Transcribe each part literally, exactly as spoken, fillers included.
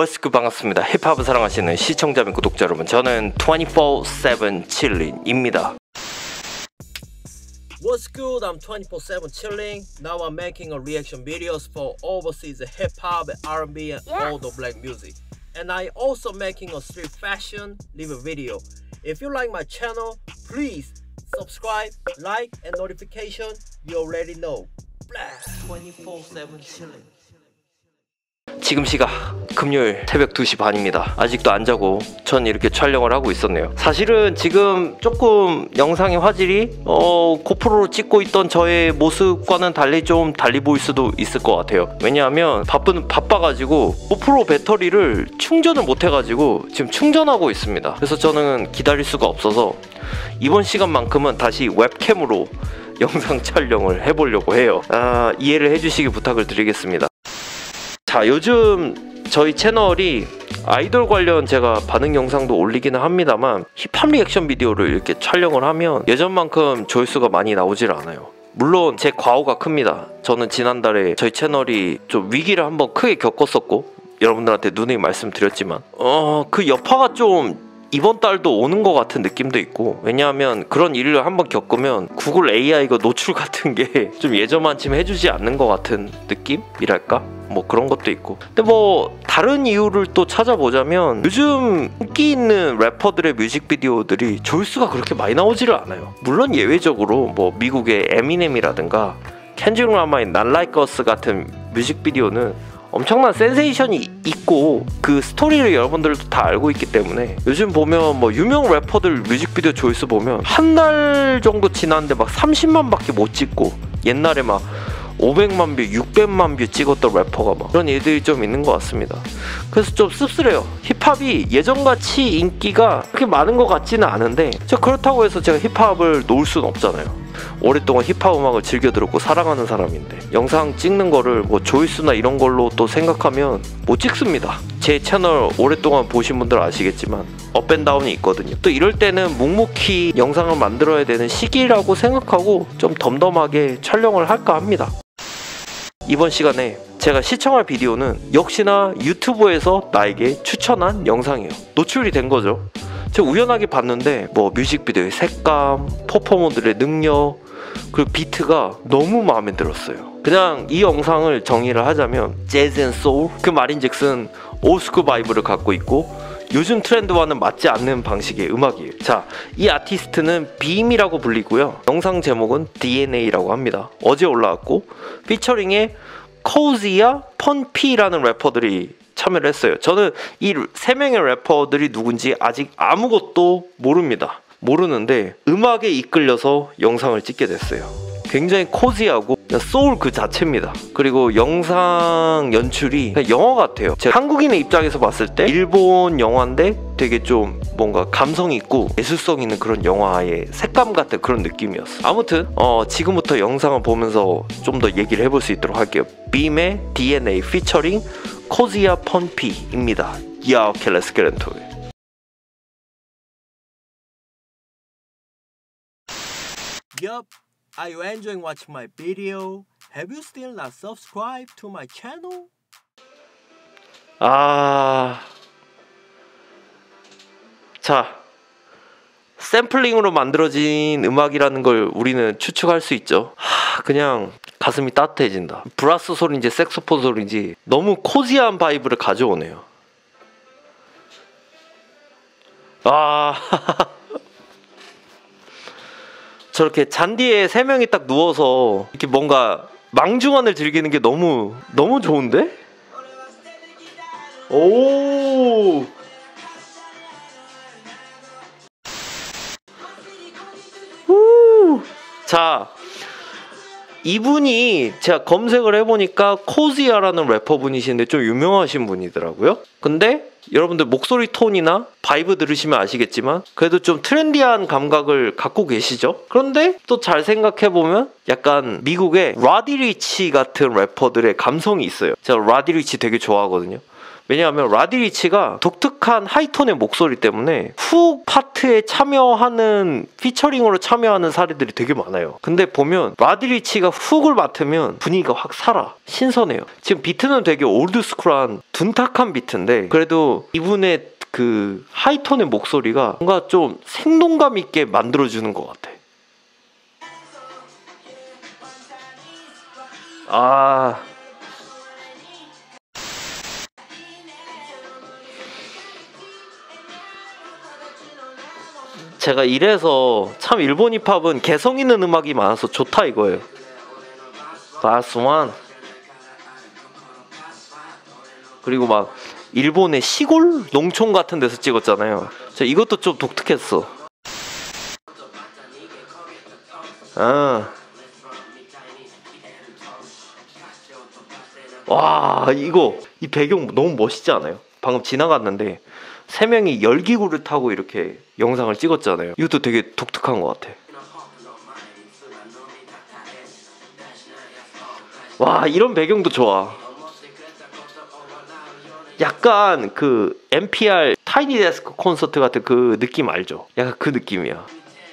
What's good 반갑습니다. 힙합을 사랑하시는 시청자 및 구독자 여러분, 저는 twenty-four seven chilling입니다. What's good? I'm twenty-four seven chilling. Now I'm making a reaction videos for overseas hip hop, R and B, and Yes. all the black music. And I also making a street fashion live video. If you like my channel, please subscribe, like, and notification. You already know. Blast twenty-four seven chilling. 지금 시각 금요일 새벽 두 시 반입니다. 아직도 안 자고 전 이렇게 촬영을 하고 있었네요. 사실은 지금 조금 영상의 화질이 어, 고프로로 찍고 있던 저의 모습과는 달리 좀 달리 보일 수도 있을 것 같아요. 왜냐하면 바쁜, 바빠가지고 고프로 배터리를 충전을 못해가지고 지금 충전하고 있습니다. 그래서 저는 기다릴 수가 없어서 이번 시간만큼은 다시 웹캠으로 영상 촬영을 해보려고 해요. 아, 이해를 해주시기 부탁을 드리겠습니다. 자, 요즘 저희 채널이 아이돌 관련 제가 반응 영상도 올리기는 합니다만 힙합 리액션 비디오를 이렇게 촬영을 하면 예전만큼 조회수가 많이 나오질 않아요. 물론 제 과오가 큽니다. 저는 지난달에 저희 채널이 좀 위기를 한번 크게 겪었었고 여러분들한테 누누이 말씀드렸지만 어, 그 여파가 좀 이번 달도 오는 것 같은 느낌도 있고, 왜냐하면 그런 일을 한번 겪으면 구글 에이아이가 노출 같은 게 좀 예전만큼 해주지 않는 것 같은 느낌이랄까? 뭐 그런 것도 있고. 근데 뭐 다른 이유를 또 찾아보자면 요즘 인기 있는 래퍼들의 뮤직비디오들이 조회수가 그렇게 많이 나오지를 않아요. 물론 예외적으로 뭐 미국의 에미넴이라든가 켄드릭 라마의 Not Like Us 같은 뮤직비디오는 엄청난 센세이션이 있고 그 스토리를 여러분들도 다 알고 있기 때문에 요즘 보면 뭐 유명 래퍼들 뮤직비디오 조회수 보면 한 달 정도 지났는데 막 삼십만 밖에 못 찍고 옛날에 막 오백만 뷰, 육백만 뷰 찍었던 래퍼가 막 그런 일들이 좀 있는 것 같습니다. 그래서 좀 씁쓸해요. 힙합이 예전같이 인기가 그렇게 많은 것 같지는 않은데 저 그렇다고 해서 제가 힙합을 놓을 수는 없잖아요. 오랫동안 힙합 음악을 즐겨 들었고 사랑하는 사람인데 영상 찍는 거를 뭐 조회수나 이런 걸로 또 생각하면 못 찍습니다. 제 채널 오랫동안 보신 분들 아시겠지만 업앤다운이 있거든요. 또 이럴 때는 묵묵히 영상을 만들어야 되는 시기라고 생각하고 좀 덤덤하게 촬영을 할까 합니다. 이번 시간에 제가 시청할 비디오는 역시나 유튜브에서 나에게 추천한 영상이에요. 노출이 된 거죠. 제가 우연하게 봤는데 뭐 뮤직비디오의 색감, 퍼포머들의 능력, 그리고 비트가 너무 마음에 들었어요. 그냥 이 영상을 정의를 하자면 재즈 앤 소울, 그 말인즉슨 올스쿨 바이브를 갖고 있고 요즘 트렌드와는 맞지 않는 방식의 음악이에요. 자, 이 아티스트는 빔이라고 불리고요. 영상 제목은 디엔에이라고 합니다. 어제 올라왔고 피처링에 코지야, 펀피라는 래퍼들이 참여를 했어요. 저는 이 세 명의 래퍼들이 누군지 아직 아무것도 모릅니다. 모르는데 음악에 이끌려서 영상을 찍게 됐어요. 굉장히 코지하고 소울 그 자체입니다. 그리고 영상 연출이 그냥 영화 같아요. 제가 한국인의 입장에서 봤을 때 일본 영화인데 되게 좀 뭔가 감성 있고 예술성 있는 그런 영화의 색감 같은 그런 느낌이었어. 아무튼 어, 지금부터 영상을 보면서 좀 더 얘기를 해볼 수 있도록 할게요. 빔의 디엔에이 피처링 코지야 펀피입니다. 야, 오케이, let's get into it. Yup. Are you enjoying watching my video? Have you still not subscribed to my channel? 아, 자, 샘플링으로 만들어진 음악이라는 걸 우리는 추측할 수 있죠. 하, 그냥 가슴이 따뜻해진다. 브라스 소리인지 색소폰 소리인지 너무 코지한 바이브를 가져오네요. 아, 저렇게 잔디에 세 명이 딱 누워서 이렇게 뭔가 망중환을 즐기는 게 너무 너무 좋은데? 오! 우! 자, 이분이 제가 검색을 해보니까 코지야라는 래퍼분이신데 좀 유명하신 분이더라고요. 근데 여러분들 목소리 톤이나 바이브 들으시면 아시겠지만 그래도 좀 트렌디한 감각을 갖고 계시죠? 그런데 또 잘 생각해보면 약간 미국의 라디 리치 같은 래퍼들의 감성이 있어요. 제가 라디 리치 되게 좋아하거든요. 왜냐하면 라디리치가 독특한 하이톤의 목소리 때문에 훅 파트에 참여하는 피처링으로 참여하는 사례들이 되게 많아요. 근데 보면 라디리치가 훅을 맡으면 분위기가 확 살아. 신선해요. 지금 비트는 되게 올드스쿨한 둔탁한 비트인데 그래도 이분의 그 하이톤의 목소리가 뭔가 좀 생동감 있게 만들어주는 것 같아. 아... 제가 이래서 참 일본 힙합은 개성 있는 음악이 많아서 좋다 이거예요. 바스완. 그리고 막 일본의 시골 농촌 같은 데서 찍었잖아요. 저 이것도 좀 독특했어. 아. 와, 이거 이 배경 너무 멋있지 않아요? 방금 지나갔는데 세 명이 열기구를 타고 이렇게 영상을 찍었잖아요. 이것도 되게 독특한 것 같아. 와, 이런 배경도 좋아. 약간 그 엠피알 타이니 데스크 콘서트 같은 그 느낌 알죠? 약간 그 느낌이야.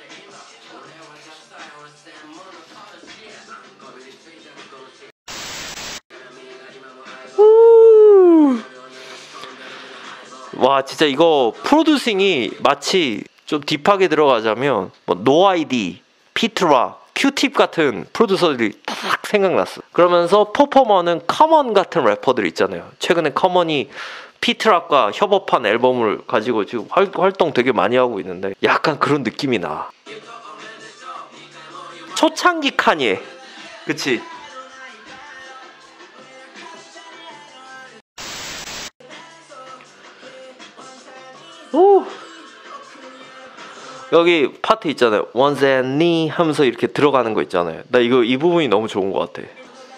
와, 진짜 이거 프로듀싱이 마치 좀 딥하게 들어가자면 뭐 노아이디, 피트락, 큐팁 같은 프로듀서들이 딱 생각났어. 그러면서 퍼포머는 커먼 같은 래퍼들 있잖아요. 최근에 커먼이 피트락과 협업한 앨범을 가지고 지금 활, 활동 되게 많이 하고 있는데 약간 그런 느낌이 나. 초창기 카니에. 그치? 오. 여기 파트 있잖아요. Once and me 하면서 이렇게 들어가는 거 있잖아요. 나 이거 이 부분이 너무 좋은 것 같아.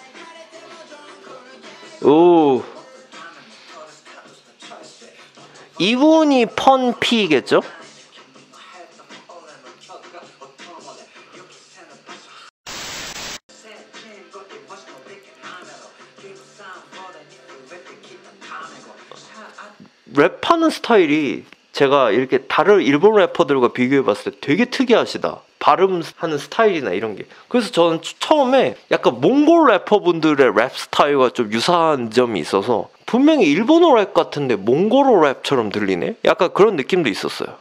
오. 이분이 펀피겠죠? 랩하는 스타일이 제가 이렇게 다른 일본 래퍼들과 비교해봤을 때 되게 특이하시다. 발음하는 스타일이나 이런 게. 그래서 저는 처음에 약간 몽골 래퍼분들의 랩 스타일과 좀 유사한 점이 있어서 분명히 일본어 랩 같은데 몽골어 랩처럼 들리네? 약간 그런 느낌도 있었어요.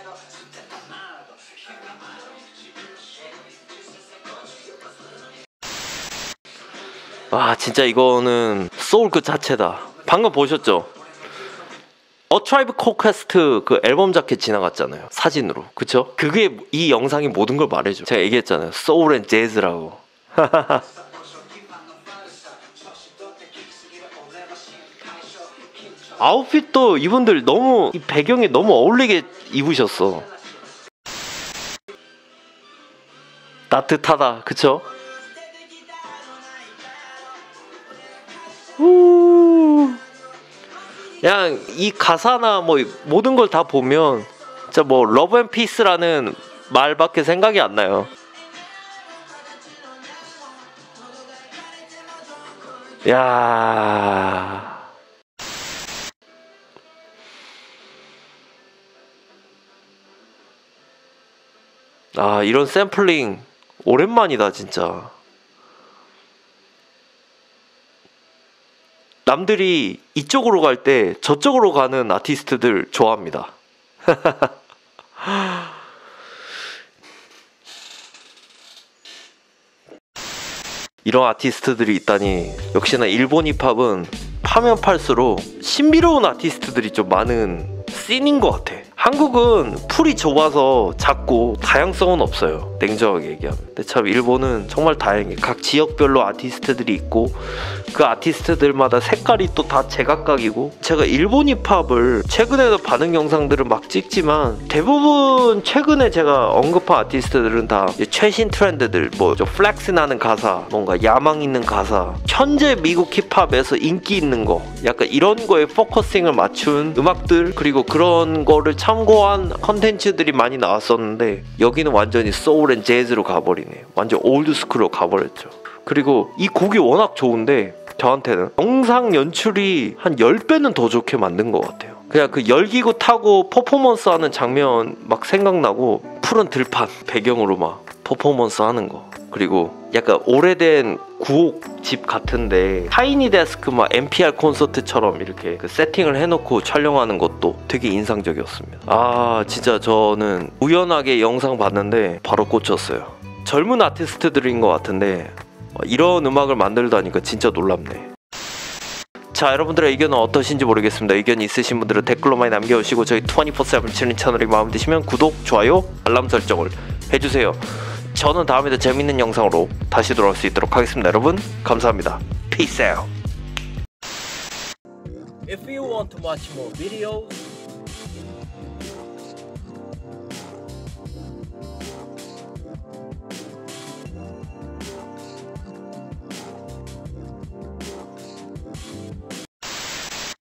와, 진짜 이거는 소울 그 자체다. 방금 보셨죠? 어 트라이브 콜 퀘스트 그 앨범 자켓 지나갔잖아요. 사진으로. 그쵸? 그게 이 영상이 모든 걸 말해줘. 제가 얘기했잖아요. 소울 앤 재즈라고. 아웃핏도 이분들 너무 이 배경에 너무 어울리게 입으셨어. 따뜻하다. 그쵸? 우. 그냥 이 가사나 뭐 모든 걸 다 보면 진짜 뭐 러브 앤 피스라는 말밖에 생각이 안 나요. 야. 아, 이런 샘플링 오랜만이다 진짜. 남들이 이쪽으로 갈 때 저쪽으로 가는 아티스트들 좋아합니다. 이런 아티스트들이 있다니. 역시나 일본 힙합은 파면 팔수록 신비로운 아티스트들이 좀 많은 씬인 것 같아. 한국은 풀이 좁아서 작고 다양성은 없어요. 냉정하게 얘기하면. 근데 참 일본은 정말 다양해. 각 지역별로 아티스트들이 있고 그 아티스트들마다 색깔이 또 다 제각각이고. 제가 일본 힙합을 최근에도 반응 영상들을 막 찍지만 대부분 최근에 제가 언급한 아티스트들은 다 최신 트렌드들, 뭐 좀 플렉스 나는 가사, 뭔가 야망 있는 가사, 현재 미국 힙합에서 인기 있는 거, 약간 이런 거에 포커싱을 맞춘 음악들, 그리고 그런 거를 참고한 컨텐츠들이 많이 나왔었는데 여기는 완전히 소울 앤 재즈로 가버리네. 완전 올드스쿨로 가버렸죠. 그리고 이 곡이 워낙 좋은데 저한테는 영상 연출이 한 십 배는 더 좋게 만든 것 같아요. 그냥 그 열기구 타고 퍼포먼스 하는 장면 막 생각나고 푸른 들판 배경으로 막 퍼포먼스 하는 거. 그리고 약간 오래된 구옥집 같은데 타이니 데스크 막 엠피알 콘서트처럼 이렇게 그 세팅을 해놓고 촬영하는 것도 되게 인상적이었습니다. 아 진짜 저는 우연하게 영상 봤는데 바로 꽂혔어요. 젊은 아티스트들인 것 같은데 이런 음악을 만들다니까 진짜 놀랍네. 자, 여러분들의 의견은 어떠신지 모르겠습니다. 의견이 있으신 분들은 댓글로 많이 남겨주시고 저희 이십사 세븐 칠인 채널이 마음에 드시면 구독, 좋아요, 알람 설정을 해주세요. 저는 다음에도 재밌는 영상으로 다시 돌아올 수 있도록 하겠습니다. 여러분 감사합니다. Peace out. If you want to watch more videos,